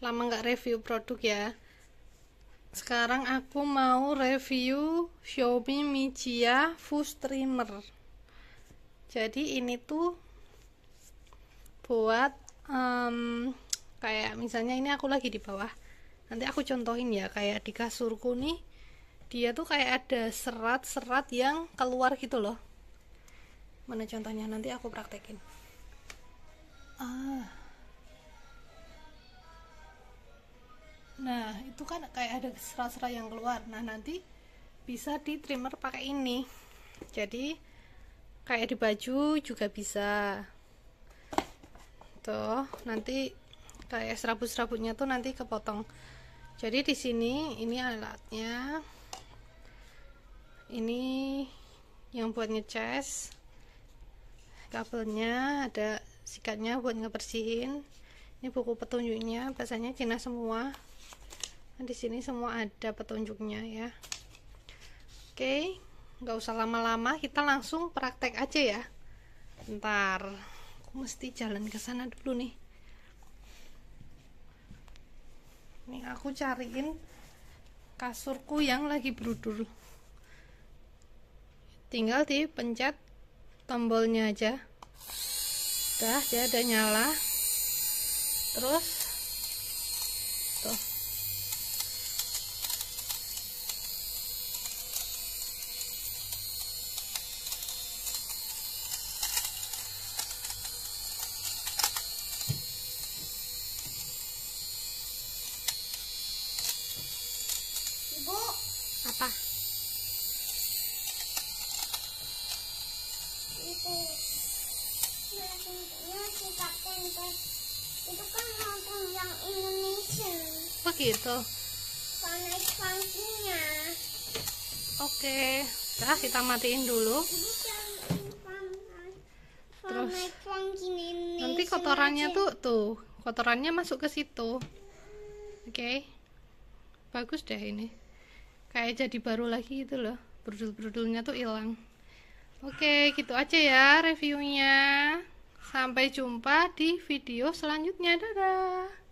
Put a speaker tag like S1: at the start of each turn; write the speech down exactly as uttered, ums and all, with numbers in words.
S1: lama nggak review produk ya. Sekarang aku mau review Xiaomi Mijia Fuse Trimmer. Jadi ini tuh buat um, kayak misalnya ini aku lagi di bawah. Nanti aku contohin ya, kayak di kasurku nih, dia tuh kayak ada serat-serat yang keluar gitu loh. Mana contohnya? Nanti aku praktekin. Ah. Nah, itu kan kayak ada serat-serat yang keluar. Nah, nanti bisa di trimmer pakai ini. Jadi kayak di baju juga bisa. Tuh, nanti kayak serabut-serabutnya tuh nanti kepotong. Jadi di sini ini alatnya. Ini yang buat ngecas. Kabelnya ada sikatnya buat ngebersihin. Ini buku petunjuknya, bahasanya Cina semua. Nah, di sini semua ada petunjuknya ya. Oke, nggak usah lama-lama, kita langsung praktek aja ya. Bentar, aku mesti jalan ke sana dulu nih. Nih aku cariin kasurku yang lagi brudul. Tinggal dipencet tombolnya aja. Udah, dia ada nyala. Terus tuh.
S2: Ibu,
S1: Apa?
S2: itu bentuknya kita tempe. Itu kan langsung yang Indonesia.
S1: Begitu.
S2: Warna funky-nya.
S1: Oke, dah kita matiin dulu.
S2: Ibu jangan
S1: Terus
S2: warna funky Indonesia.
S1: nanti kotorannya tuh tuh, kotorannya masuk ke situ. Oke. Bagus deh ini. Kayak jadi baru lagi gitu loh. Brudul-brudulnya tuh hilang. Oke, gitu aja ya reviewnya. Sampai jumpa di video selanjutnya. Dadah.